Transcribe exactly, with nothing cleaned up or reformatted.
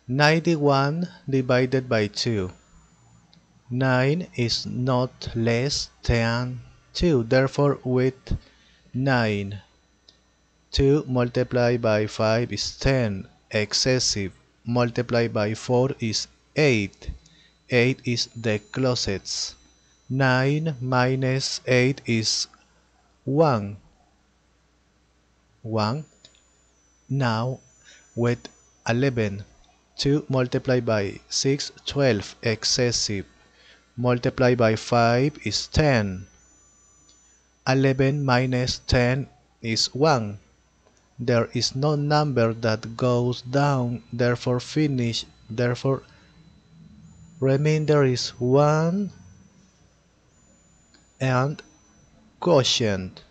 ninety-one divided by two. nine is not less than two, therefore with nine. two multiplied by five is ten, excessive. Multiplied by four is eight. eight is the closest. nine minus eight is one. one. Now with eleven. two multiplied by six, twelve, excessive. Multiplied by five is ten. eleven minus ten is one. There is no number that goes down, therefore finish, therefore remainder is one and quotient.